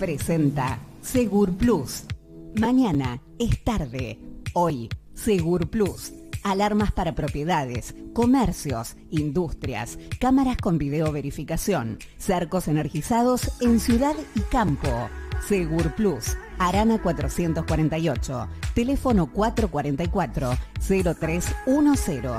presenta Segur Plus. Mañana es tarde. Hoy, Segur Plus. Alarmas para propiedades, comercios, industrias, cámaras con video verificación, cercos energizados en ciudad y campo. Segur Plus. Arana 448. Teléfono 444-0310.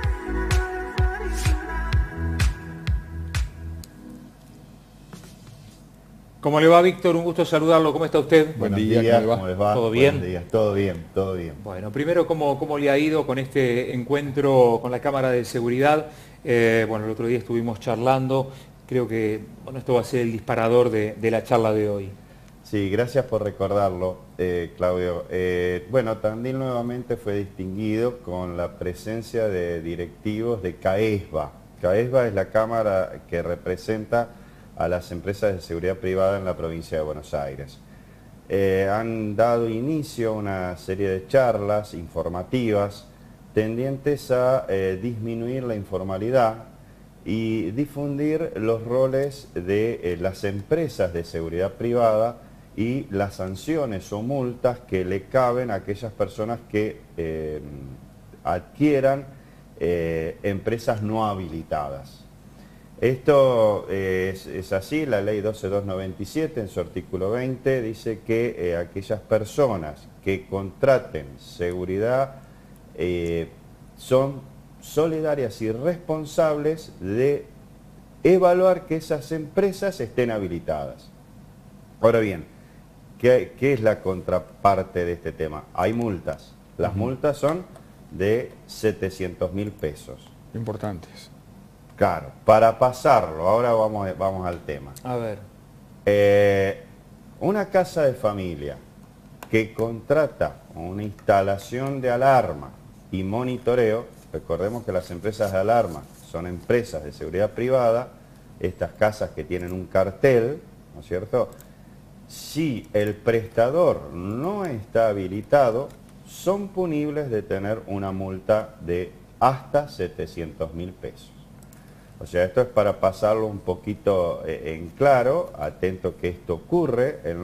¿Cómo le va, Víctor? Un gusto saludarlo. ¿Cómo está usted? Buenos días, ¿cómo les va? ¿Todo bien? Buenos días, todo bien, todo bien. Bueno, primero, ¿cómo le ha ido con este encuentro con la Cámara de Seguridad? Bueno, el otro día estuvimos charlando. Creo que esto va a ser el disparador de la charla de hoy. Sí, gracias por recordarlo, Claudio. Bueno, Tandil nuevamente fue distinguido con la presencia de directivos de CAESBA. CAESBA es la cámara que representa a las empresas de seguridad privada en la provincia de Buenos Aires. Han dado inicio a una serie de charlas informativas tendientes a disminuir la informalidad y difundir los roles de las empresas de seguridad privada y las sanciones o multas que le caben a aquellas personas que adquieran empresas no habilitadas. Esto es así, la ley 12297 en su artículo 20 dice que aquellas personas que contraten seguridad son solidarias y responsables de evaluar que esas empresas estén habilitadas. Ahora bien, ¿qué es la contraparte de este tema? Hay multas. Las multas son de 700.000 pesos. Importantes. Claro, para pasarlo, ahora vamos al tema. A ver. Una casa de familia que contrata una instalación de alarma y monitoreo, recordemos que las empresas de alarma son empresas de seguridad privada, estas casas que tienen un cartel, ¿no es cierto? Si el prestador no está habilitado, son punibles de tener una multa de hasta 700.000 pesos. O sea, esto es para pasarlo un poquito en claro, atento que esto ocurre. El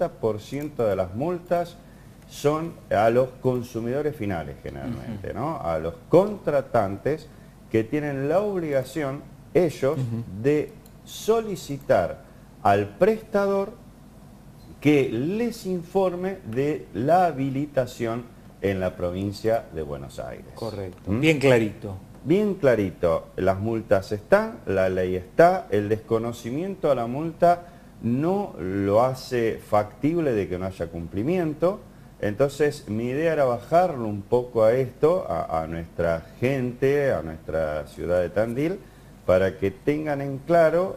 90% de las multas son a los consumidores finales generalmente, ¿no? A los contratantes que tienen la obligación, ellos, de solicitar al prestador que les informe de la habilitación en la provincia de Buenos Aires. Correcto. Bien clarito. Bien clarito, las multas están, la ley está, el desconocimiento a la multa no lo hace factible de que no haya cumplimiento. Entonces mi idea era bajarlo un poco a esto, a nuestra gente, a nuestra ciudad de Tandil, para que tengan en claro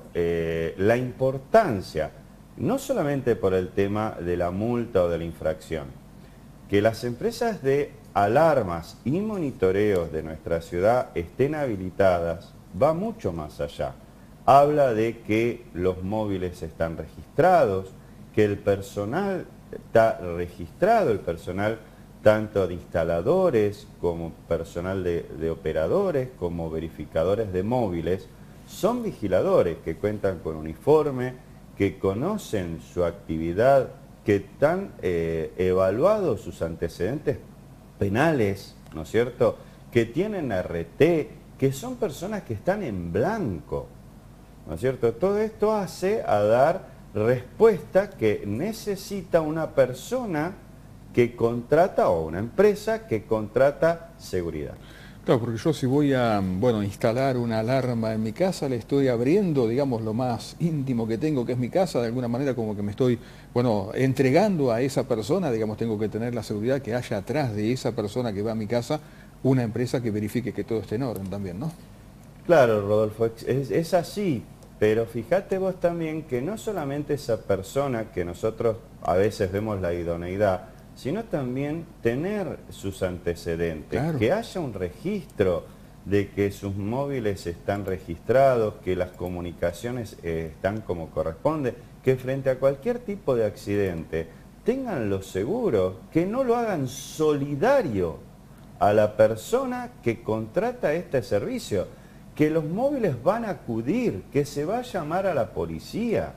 la importancia, no solamente por el tema de la multa o de la infracción, que las empresas de alarmas y monitoreos de nuestra ciudad estén habilitadas, va mucho más allá. Habla de que los móviles están registrados, que el personal está registrado, el personal tanto de instaladores como personal de operadores, como verificadores de móviles, son vigiladores que cuentan con uniforme, que conocen su actividad, que están evaluados sus antecedentes penales, ¿no es cierto?, que tienen RT, que son personas que están en blanco, ¿no es cierto? Todo esto hace a dar respuesta que necesita una persona que contrata, o una empresa que contrata seguridad. Claro, porque yo si voy a, instalar una alarma en mi casa, le estoy abriendo, digamos, lo más íntimo que tengo, que es mi casa, de alguna manera como que me estoy, entregando a esa persona, digamos, tengo que tener la seguridad que haya atrás de esa persona que va a mi casa una empresa que verifique que todo esté en orden también, ¿no? Claro, Rodolfo, es así, pero fíjate vos también que no solamente esa persona que nosotros a veces vemos la idoneidad, sino también tener sus antecedentes, claro, que haya un registro de que sus móviles están registrados, que las comunicaciones están como corresponde, que frente a cualquier tipo de accidente tengan los seguros, que no lo hagan solidario a la persona que contrata este servicio, que los móviles van a acudir, que se va a llamar a la policía.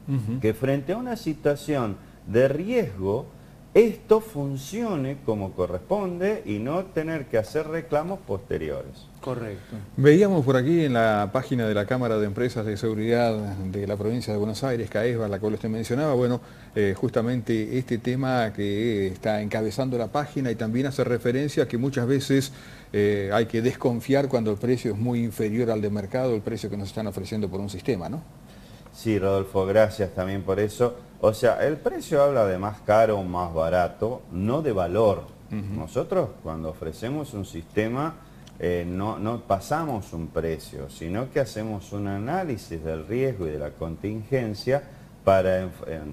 que frente a una situación de riesgo, esto funcione como corresponde y no tener que hacer reclamos posteriores. Correcto. Veíamos por aquí en la página de la Cámara de Empresas de Seguridad de la provincia de Buenos Aires, CAESBA, la cual usted mencionaba, bueno, justamente este tema que está encabezando la página y también hace referencia a que muchas veces hay que desconfiar cuando el precio es muy inferior al de mercado, el precio que nos están ofreciendo por un sistema, ¿no? Sí, Rodolfo, gracias también por eso. O sea, el precio habla de más caro o más barato, no de valor. Nosotros cuando ofrecemos un sistema no pasamos un precio, sino que hacemos un análisis del riesgo y de la contingencia para...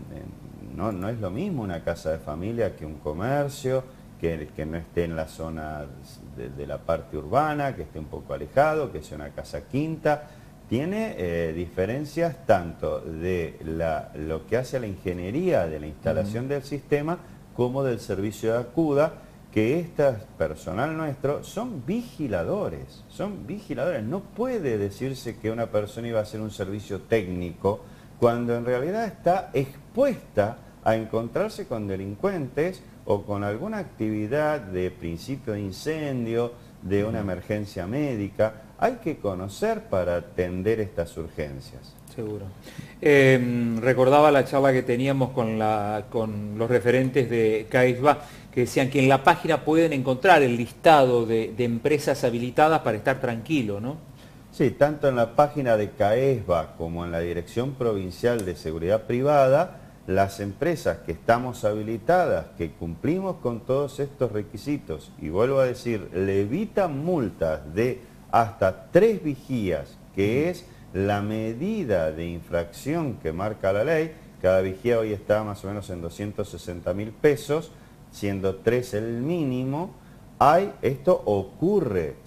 no es lo mismo una casa de familia que un comercio, que no esté en la zona de la parte urbana, que esté un poco alejado, que sea una casa quinta. Tiene diferencias tanto de lo que hace la ingeniería de la instalación del sistema como del servicio de Acuda, que personal nuestro son vigiladores. No puede decirse que una persona iba a hacer un servicio técnico cuando en realidad está expuesta a encontrarse con delincuentes o con alguna actividad de principio de incendio, de una emergencia médica. Hay que conocer para atender estas urgencias. Seguro. Recordaba la charla que teníamos con los referentes de CAESBA, que decían que en la página pueden encontrar el listado de empresas habilitadas para estar tranquilo, ¿no? Sí, tanto en la página de CAESBA como en la Dirección Provincial de Seguridad Privada, las empresas que estamos habilitadas, que cumplimos con todos estos requisitos, y vuelvo a decir, le evitan multas de hasta 3 vigías, que es la medida de infracción que marca la ley. Cada vigía hoy está más o menos en 260.000 pesos, siendo 3 el mínimo. Esto ocurre,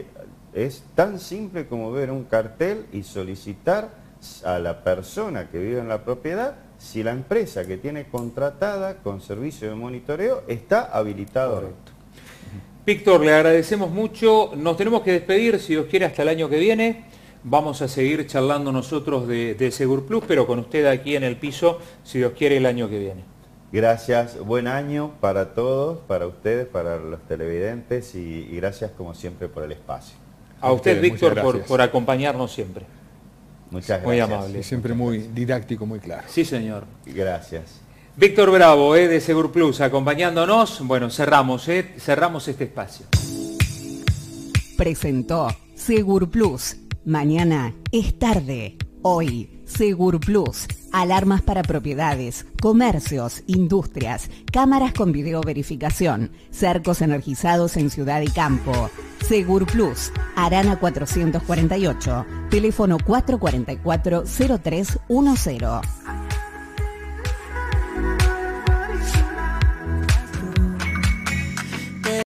es tan simple como ver un cartel y solicitar a la persona que vive en la propiedad si la empresa que tiene contratada con servicio de monitoreo está habilitada. Correcto. Víctor, le agradecemos mucho. Nos tenemos que despedir, si Dios quiere, hasta el año que viene. Vamos a seguir charlando nosotros de Segur Plus, pero con usted aquí en el piso, si Dios quiere, el año que viene. Gracias, buen año para todos, para ustedes, para los televidentes y gracias como siempre por el espacio. A usted, Víctor, por acompañarnos siempre. Muchas gracias. Muy amable. Y siempre muy didáctico, muy claro. Sí, señor. Gracias. Víctor Bravo, de Segur Plus, acompañándonos. Bueno, cerramos este espacio. Presentó Segur Plus. Mañana es tarde. Hoy, Segur Plus. Alarmas para propiedades, comercios, industrias, cámaras con videoverificación, cercos energizados en ciudad y campo. Segur Plus, Arana 448, teléfono 444-0310.